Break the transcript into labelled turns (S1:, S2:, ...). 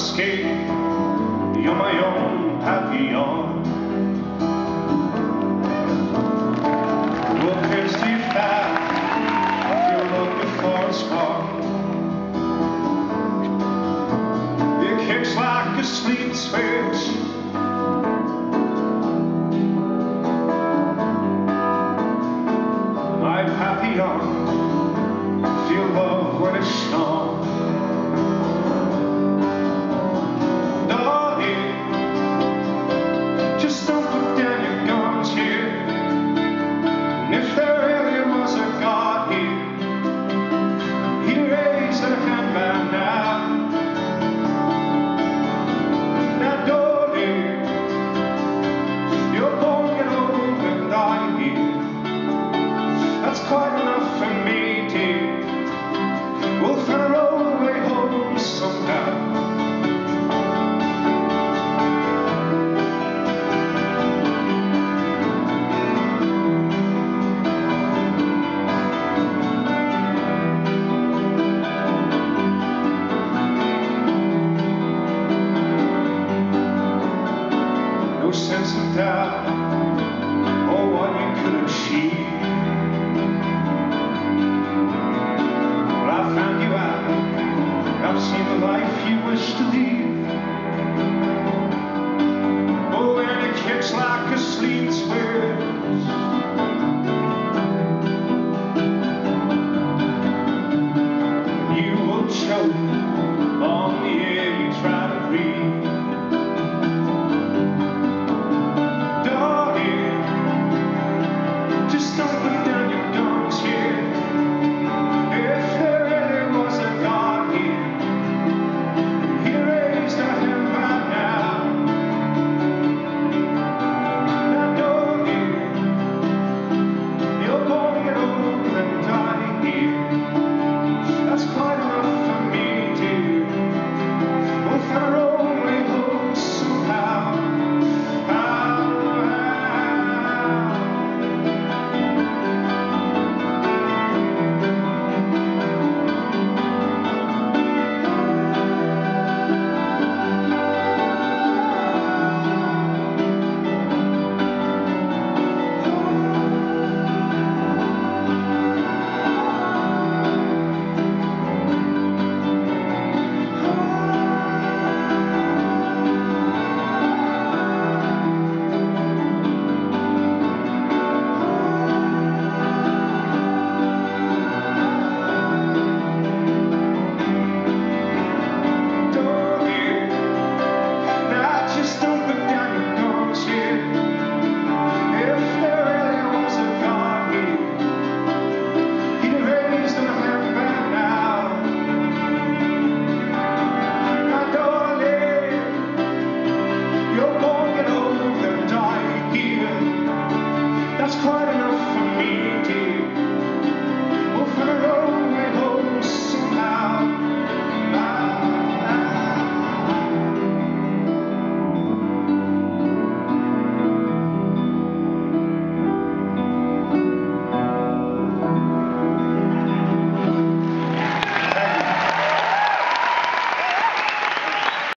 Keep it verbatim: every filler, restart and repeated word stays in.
S1: escape. You're my own Papillon. Well, kids too fat if you're looking for a spark. It kicks like a sleep switch. My Papillon, feel love when it's strong. Quite enough for me, dear. We'll find our own way home somehow. No sense in doubt.